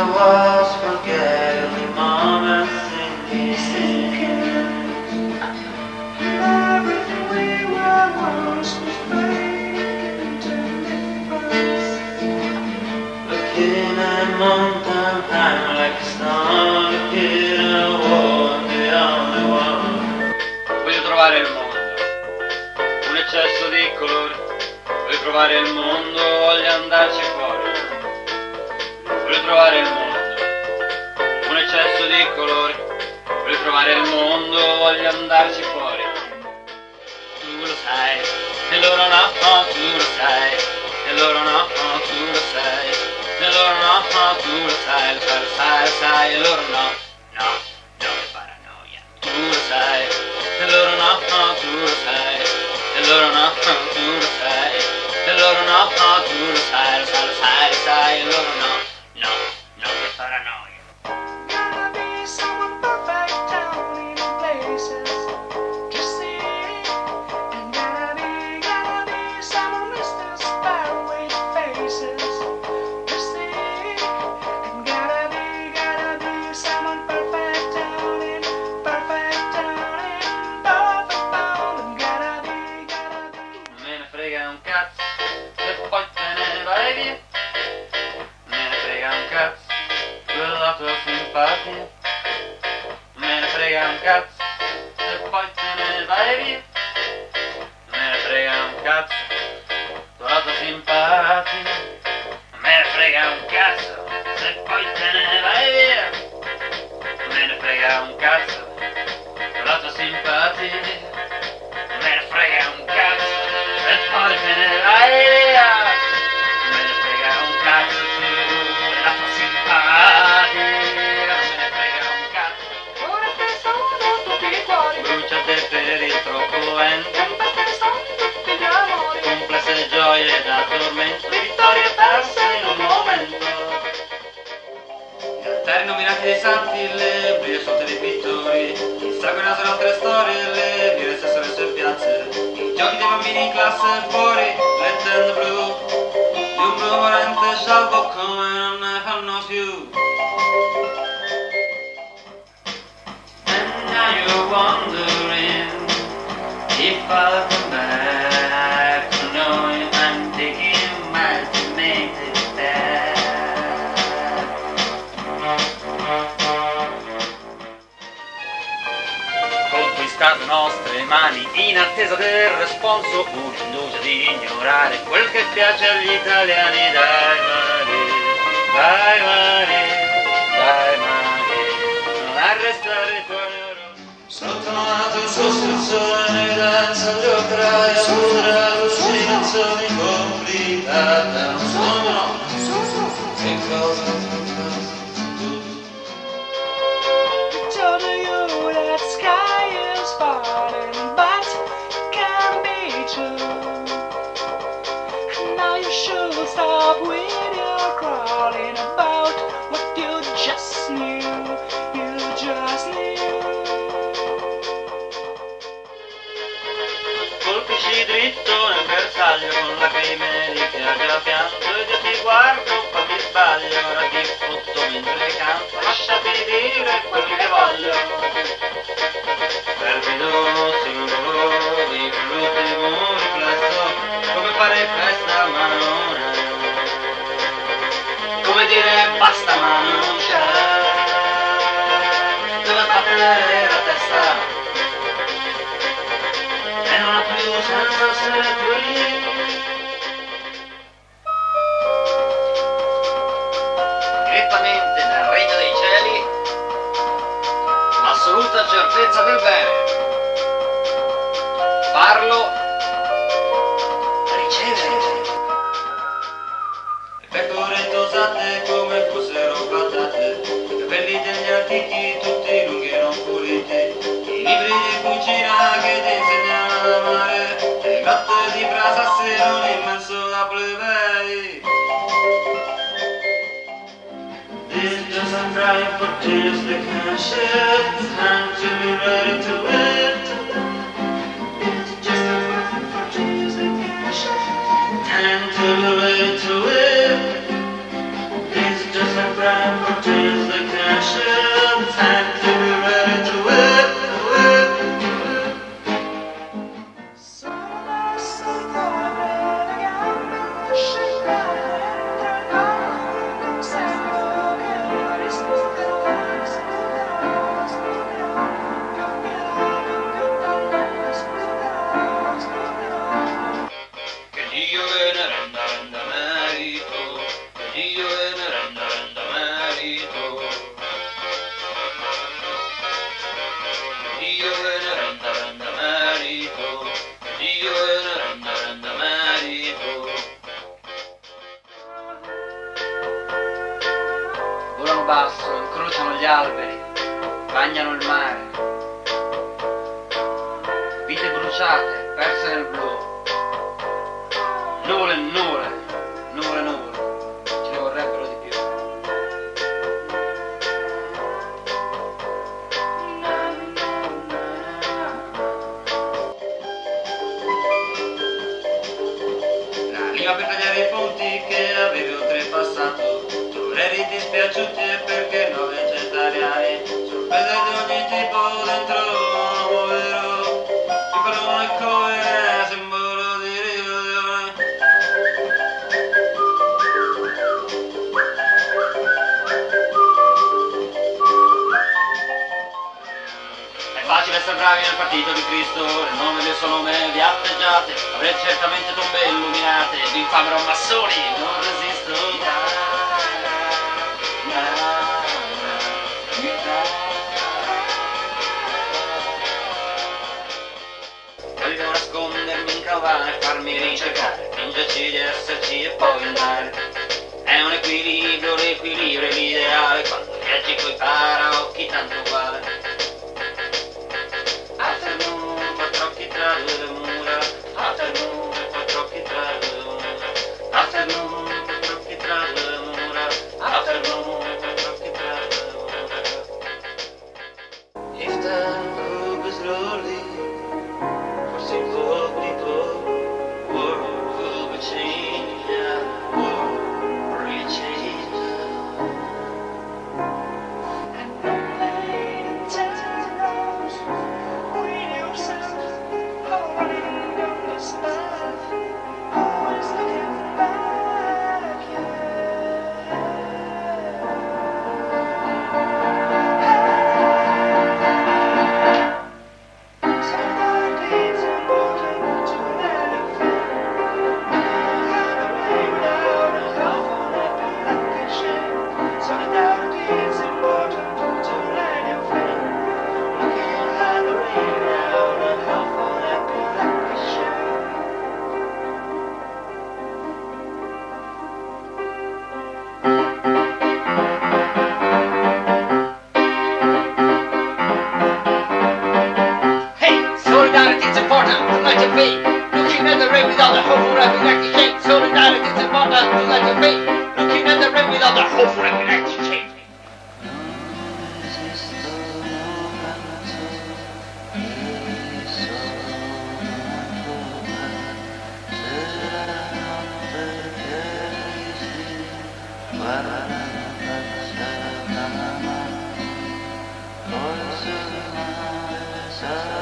there was forgetting moments in the end. Everything we were once was fading into difference. Looking at mountain high like a star, looking at a world, the only one. Voglio trovare il mondo, un eccesso di colori. Voglio trovare il mondo, voglio andarci fuori. Voglio trovare il mondo, un eccesso di colori. Voglio trovare il mondo, voglio andarci fuori. Tu lo sai, e loro no, tu lo sai, e loro no, tu lo sai, e loro no, tu lo sai, lo sai, e loro no, no, che paranoia. Tu lo sai, e loro no, tu lo sai, e loro no, tu lo sai, e loro no, tu lo sai, lo sai, e loro no, che paranoia. Gotta be someone perfect down in places. Just see it. And gotta be someone Mr. Sparrow faces. Just see it. And gotta be someone perfect down in perfect bound. And gotta be. Non me ne frega un cazzo, e poi te ne vai via. Non me ne frega un cazzo, quella tua simpatia. Non me ne frega un cazzo, e poi te ne vai via. Non me ne frega un cazzo, quella tua simpatia. Non me ne frega un cazzo, se poi te ne vai via. Non me ne frega un cazzo, quella tua simpatia. Non me ne frega un cazzo, e poi te ne vai via. Non me ne frega un cazzo tu, la tua simpatia. Non me ne frega un cazzo, Ora che sono tutti i cuori. bruciate per il troppo vento. Tempeste sono tutti gli amori. Complesse gioie da tormento, vittorie perse in un momento. E alterno miracoli dei santi, le brille sotto dei pittori. Il sangue naso le nostre storie, le vire stesso le sue piazze. I giochi dei bambini in classe fuori, le tende blu. Di un blu morente scialbo come non ne fanno più. And now you're wondering if I'll come back to know you. I'm taking miles to make it back. Conquistate nostre mani in attesa del responso, un'indugia di ignorare quel che piace agli italiani. Dai mani, dai mani, dai mani, non arrestare i tuoi neuroni. Sottomato il suo sole, danza giocaia, pura allucinazione complicata. Non sono che cosa Told you that sky is falling, but can be true. And now you should stop with your crawling about what you just knew. You just knew. colpisci dritto nel bersaglio con lacrime di chi ha già pianto. Ed io ti guardo, poi mi sbaglio, ora ti fotto mentre canto. Lasciati dire quel che voglio. Perfido singolo di quell'ultimo riflesso, come fare festa ma non è. Come dire basta ma non c'è. Dove battere la testa e non ha più senso essere qui. Direttamente dal regno dei cieli, l'assoluta certezza del bene. Farlo, ricevere. Le pecore tosate come fossero patate, i capelli degli antichi tutti lunghi e non puliti, i libri di cucina che ti insegnano ad amare, le grotte di Prasasse e un immenso da plebei. This is just a cry for tears they can't shed. It's time to be ready to wait. It's just a cry for tears they can't shed. Time to be ready to wait. This is just a cry time turns the cashier, time to be ready to whip, whip, whip. Sola sotto la gamba, scendere dentro il mondo, sento che risponderò, Che Dio ve ne renda, renda merito, che Dio ve ne renda, renda merito. Che Dio ve ne renda, renda merito, che Dio ve ne renda, renda merito. Volano basso, incrociano gli alberi, bagnano il mare. Vite bruciate, perse nel blu. Nuvole, nuvole, nuvole, nuvole, ce ne vorrebbero di più. La lima per tagliare i punti che avevi oltrepassato, tu eri dispiaciuti perché 9 vegetariani, sorprese di ogni tipo dentro l'uomo vero, ti parlano come simbolo di rivoluzione. È facile essere bravi nel partito di Cristo, nel nome del suo nome vi atteggiate, avrete certamente tombe illuminate, vi infamerò massoni, non resisto. Voglio nascondermi in carovana e farmi ricercare, fingerci di esserci e poi andare. È un equilibrio, l'equilibrio è l'ideale, quando viaggi coi paraocchi tanto uguale. Afternoon, quattro occhi tra due mura. Afternoon, quattro occhi tra due mura. Afternoon, quattro occhi tra due mura. Afternoon, quattro occhi tra due mura. If time moves slowly for simple people, world will be changed, world will be changed. and no pain in terrors, with yourself, holding on this path, always looking back, So that it's important to let it feel. Have a rain down and half on it be like a shame. So that it's important to let it feel. Looking at the rain down and half on it be like a shame. Hey, solidarity is important to let your be. Looking at the rain without the hope for a like shake. Solidarity is important to let your be. Looking at the rain without the hope for a like shake. Forse